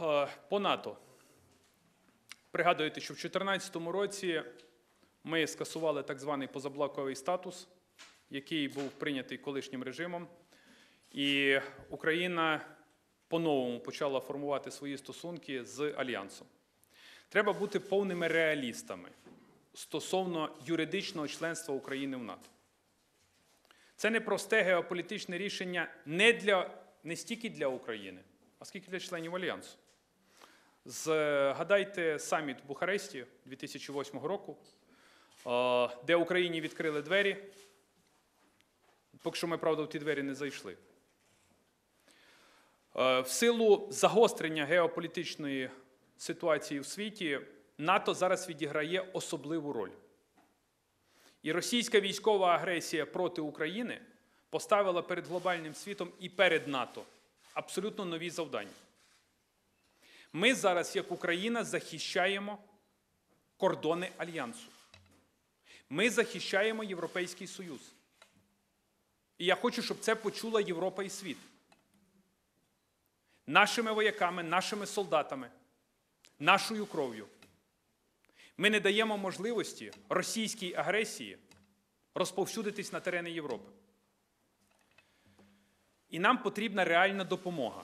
по НАТО. Пригадуєте, що в 2014 році ми скасували так званий позаблоковий статус, який був прийнятий колишнім режимом, і Україна по-новому почала формувати свої стосунки з Альянсом. Треба бути повними реалістами стосовно юридичного членства України в НАТО. Це не просте геополітичне рішення не стільки для України, а скільки для членів Альянсу. Згадайте саміт в Бухаресті 2008 року, де Україні відкрили двері, поки що ми, правда, в ті двері не зайшли. В силу загострення геополітичної ситуації в світі, НАТО зараз відіграє особливу роль. І російська військова агресія проти України поставила перед глобальним світом і перед НАТО абсолютно нові завдання. Ми зараз, як Україна, захищаємо кордони Альянсу. Ми захищаємо Європейський Союз. І я хочу, щоб це почула Європа і світ. Нашими вояками, нашими солдатами, нашою кров'ю. Ми не даємо можливості російській агресії розповсюдитись на терени Європи. І нам потрібна реальна допомога.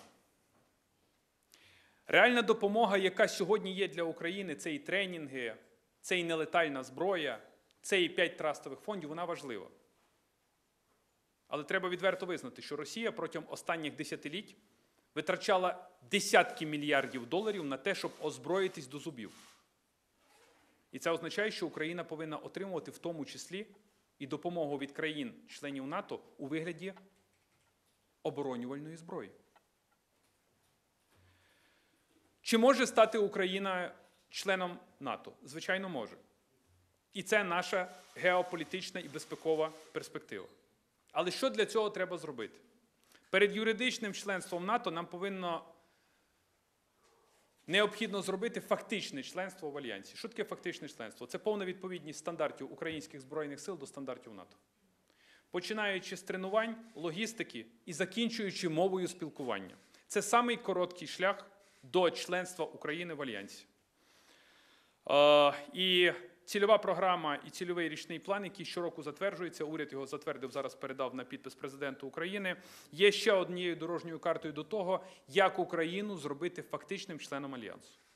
Реальна допомога, яка сьогодні є для України, це і тренінги, це і нелетальна зброя, це і 5 трастових фондів, вона важлива. Але треба відверто визнати, що Росія протягом останніх десятиліть витрачала десятки мільярдів доларів на те, щоб озброїтись до зубів. І це означає, що Україна повинна отримувати в тому числі і допомогу від країн-членів НАТО у вигляді оборонювальної зброї. Чи може стати Україна членом НАТО? Звичайно, може. І це наша геополітична і безпекова перспектива. Але що для цього треба зробити? Перед юридичним членством НАТО нам необхідно зробити фактичне членство в Альянсі. Що таке фактичне членство? Це повна відповідність стандартів українських Збройних сил до стандартів НАТО. Починаючи з тренувань, логістики і закінчуючи мовою спілкування. Це самий короткий шлях до членства України в Альянсі. І цільова програма і цільовий річний план, який щороку затверджується, уряд його затвердив, зараз передав на підпис президенту України, є ще однією дорожньою картою до того, як Україну зробити фактичним членом Альянсу.